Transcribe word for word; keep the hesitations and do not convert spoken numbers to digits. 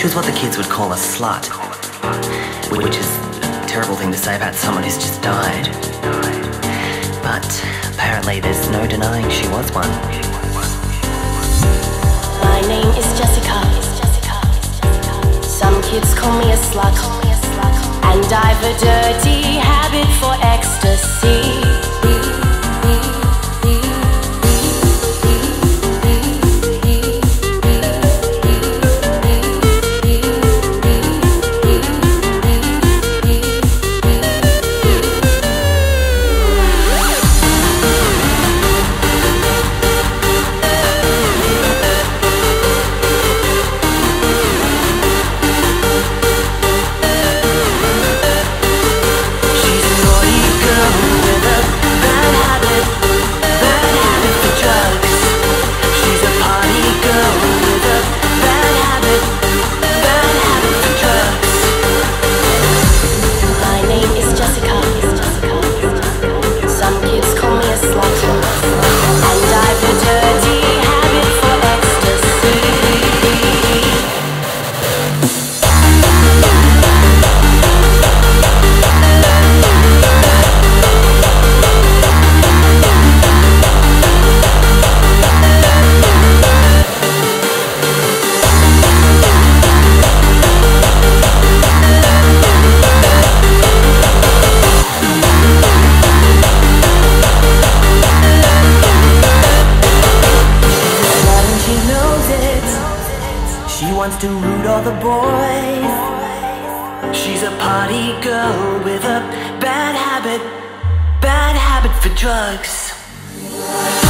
She was what the kids would call a slut, which is a terrible thing to say about someone who's just died. But apparently there's no denying she was one. My name is Jessica. Some kids call me a slut, and I've a dirty habit for ecstasy. She wants to root all the boys. She's a party girl with a bad habit, bad habit for drugs.